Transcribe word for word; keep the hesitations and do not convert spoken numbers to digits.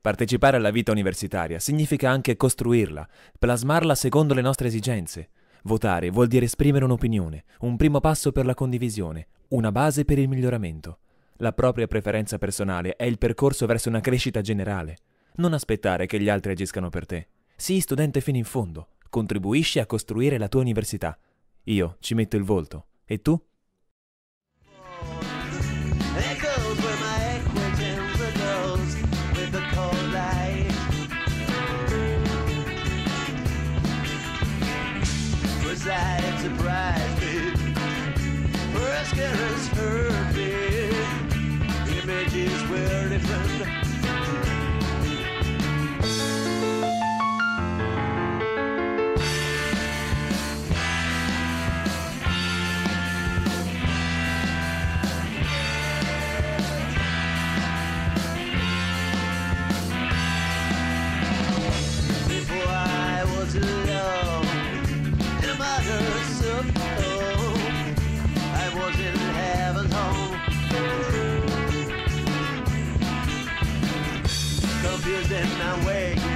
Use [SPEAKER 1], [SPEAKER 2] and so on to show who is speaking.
[SPEAKER 1] Partecipare alla vita universitaria significa anche costruirla, plasmarla secondo le nostre esigenze. Votare vuol dire esprimere un'opinione, un primo passo per la condivisione, una base per il miglioramento. La propria preferenza personale è il percorso verso una crescita generale. Non aspettare che gli altri agiscano per te. Sii studente fino in fondo. Contribuisci a costruire la tua università. Io ci metto il volto. E tu?
[SPEAKER 2] In my way.